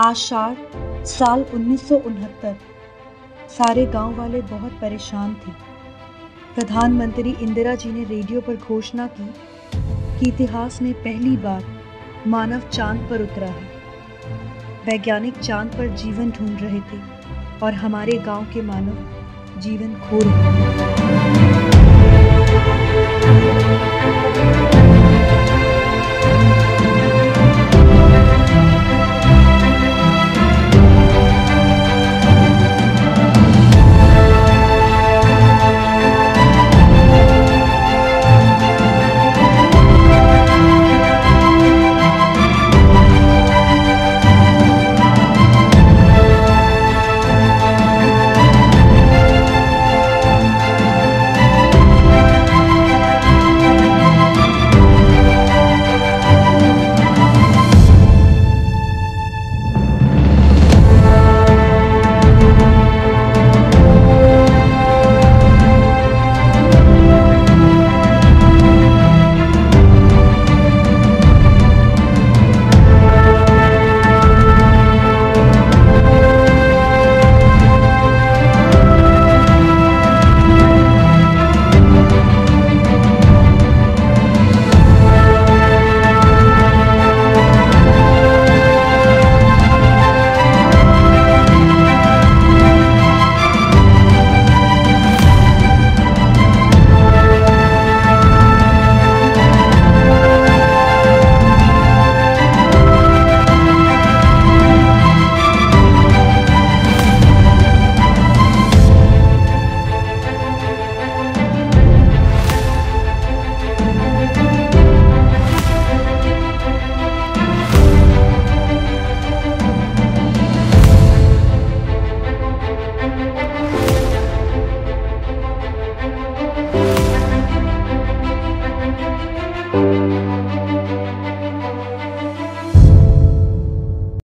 आषाढ़ साल 1969। सारे गांव वाले बहुत परेशान थे। प्रधानमंत्री इंदिरा जी ने रेडियो पर घोषणा की कि इतिहास में पहली बार मानव चांद पर उतरा है। वैज्ञानिक चांद पर जीवन ढूंढ रहे थे और हमारे गांव के मानव जीवन खो रहे थे।